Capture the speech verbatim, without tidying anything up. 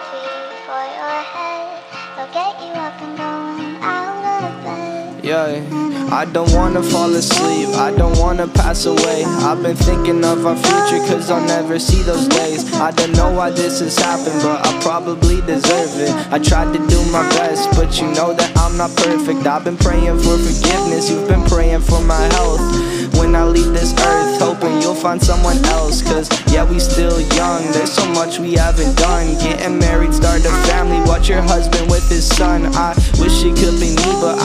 coffee for your head. They'll get you up and going out of bed. Yeah, I don't wanna fall asleep, I don't wanna pass away. I've been thinking of our future, cause I'll never see those days. I don't know why this has happened, but I probably deserve it. I tried to do my best, but you know that I'm not perfect. I've been praying for forgiveness, you've been praying for my health. When I leave this earth, hoping you'll find someone else. Cause yeah, we still young, there's so much we haven't done. Getting married, start a family, watch your husband with his son. I wish it could be me, but I